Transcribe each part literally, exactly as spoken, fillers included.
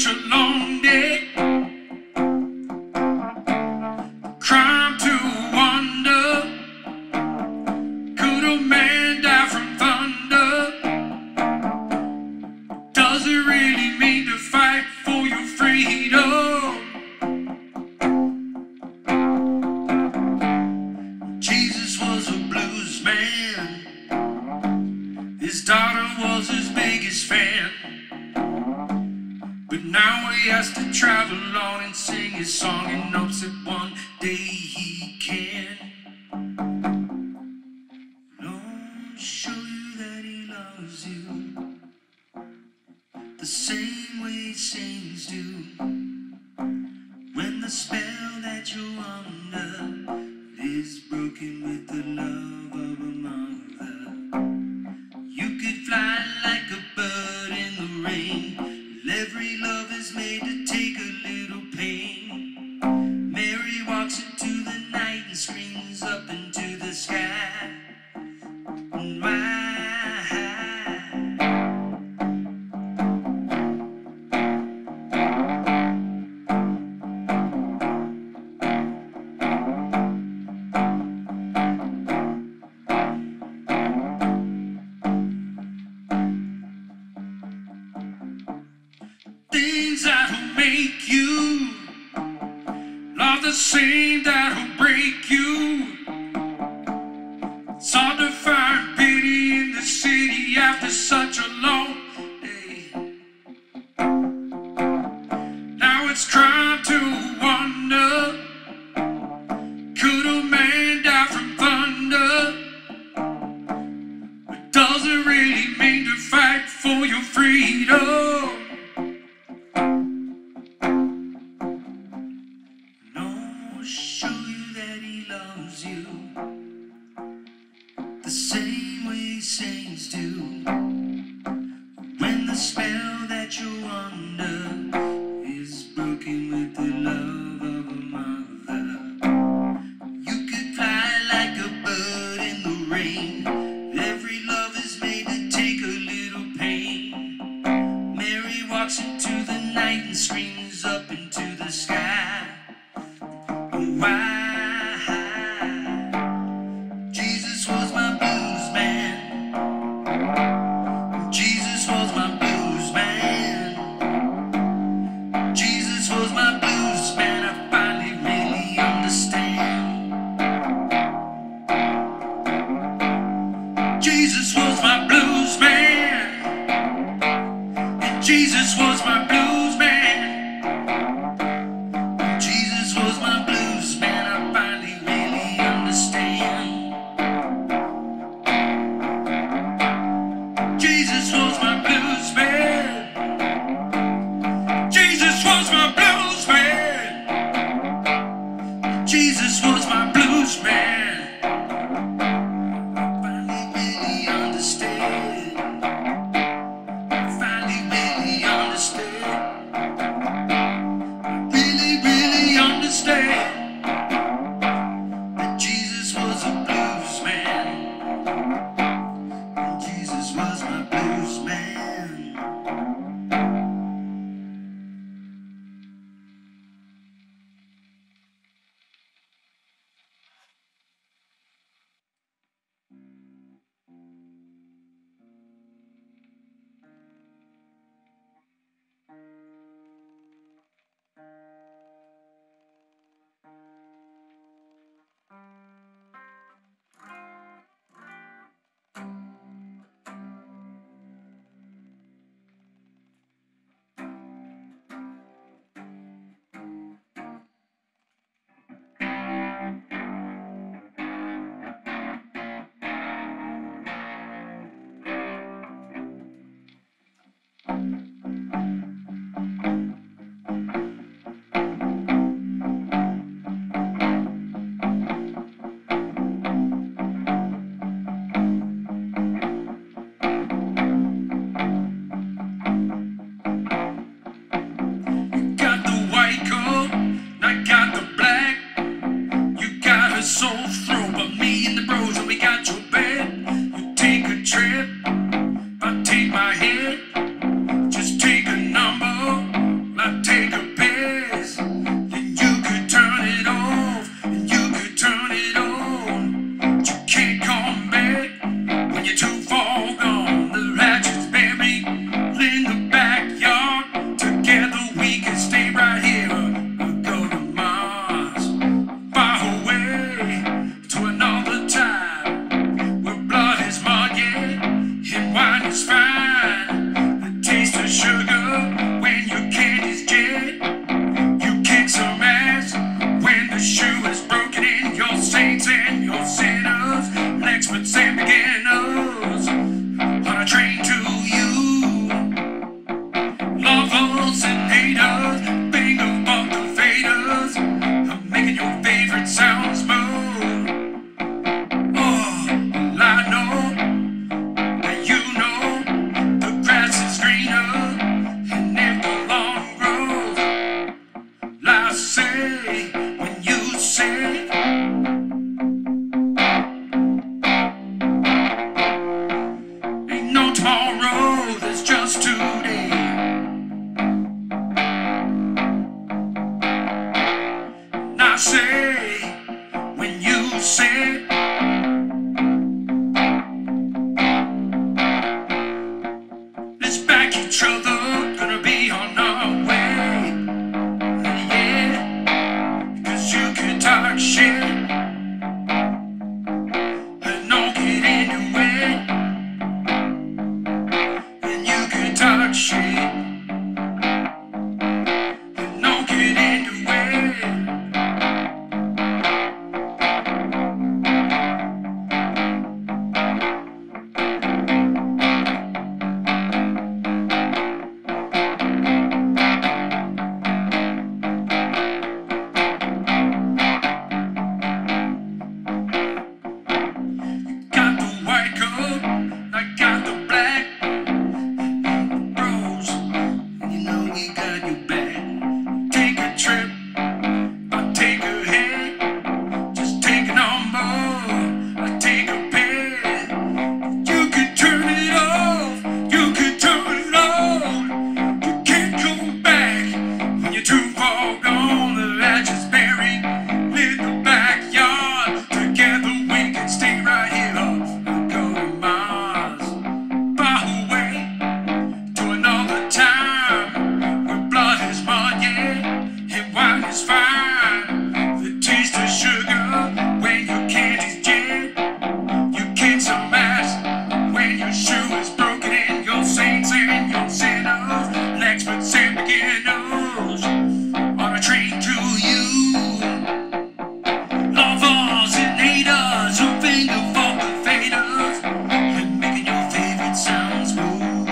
a long day. Crime to wonder, could a man die from thunder? Does it really mean to fight for your freedom? Jesus was a blues man. His daughter was his biggest fan. But now he has to travel on and sing his song in hopes that one day he can. Lord, show you that he loves you the same way saints do. When the spell that you're under is broken with the love of a mother, you could fly like a bird in the rain. Every love is made to take a little pain. Mary walks into the night and screams up into the sky. My things that'll make you love the same that'll break you. It's hard to find pity in the city after such a long day. Now it's crime to wonder, could a man die from thunder? But does it really mean to fight for your freedom? Show you that he loves you the same way saints do. When the spell that you're under is broken with the love of a mother, you could fly like a bird in the rain. Every love is made to take a little pain. Mary walks into the night and screams up into the sky. Why? Jesus was my blues man. Jesus was my blues man. Jesus was my blues man. I finally really understand. Jesus was my blues man. And Jesus was my blues man. Jesus was my blues man. I say when you say let's back each other, gonna be on our way. Yeah, cause you can talk shit and don't get into it. And you can talk shit and don't get into it. I got the black rose, and you know we got your back. Take a trip, I'll take a hit. Just take a number, I'll take a bit. You can turn it off, you can turn it on. You can't go back when you're too far gone. The ashes buried in the backyard. Together we can stay right here. It's fine. The taste of sugar when your candy's jet. You can't surmise when your shoe is broken and your saints and your sinners, experts and beginners on a train to you. Lovers and haters, a finger for the faders, and making your favorite sounds move.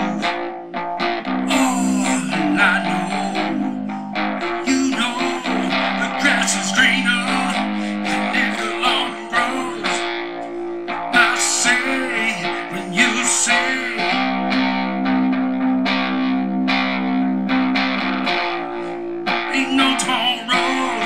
Oh, I know. Is greener and if the lawn grows. I say when you say ain't no tomorrow.